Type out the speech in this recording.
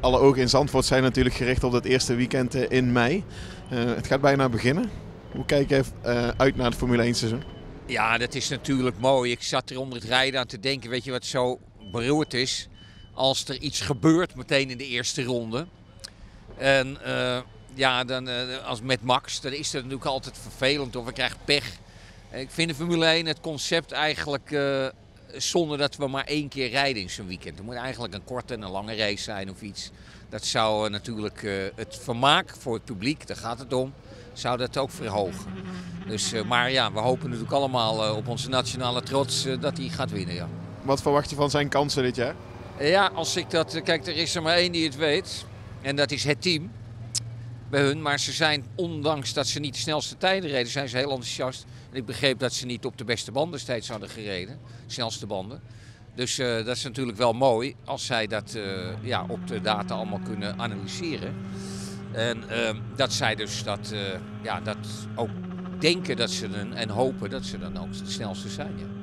Alle ogen in Zandvoort zijn natuurlijk gericht op dat eerste weekend in mei. Het gaat bijna beginnen. Hoe kijk je uit naar het Formule 1 seizoen? Ja, dat is natuurlijk mooi. Ik zat er onder het rijden aan te denken, weet je wat zo beroerd is? Als er iets gebeurt meteen in de eerste ronde. En als met Max, dan is dat natuurlijk altijd vervelend of we krijgen pech. Ik vind de Formule 1 het concept eigenlijk zonder dat we maar 1 keer rijden in zo'n weekend. Er moet eigenlijk een korte en een lange race zijn of iets. Dat zou natuurlijk het vermaak voor het publiek, daar gaat het om, zou dat ook verhogen. Dus, maar ja, we hopen natuurlijk allemaal op onze nationale trots dat hij gaat winnen. Ja. Wat verwacht je van zijn kansen dit jaar? Ja, als ik dat... Kijk, er is er maar één die het weet. En dat is het team bij hun. Maar ze zijn, ondanks dat ze niet de snelste tijden reden, zijn ze heel enthousiast. En ik begreep dat ze niet op de beste banden steeds hadden gereden. Snelste banden. Dus dat is natuurlijk wel mooi als zij dat op de data allemaal kunnen analyseren. En dat zij dus dat ook denken dat ze en hopen dat ze dan ook de snelste zijn. Ja.